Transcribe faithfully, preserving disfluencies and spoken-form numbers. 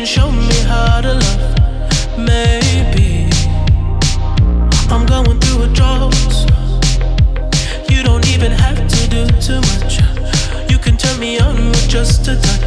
can show me how to love. Maybe I'm going through a drought. You don't even have to do too much. You can turn me on with just a touch.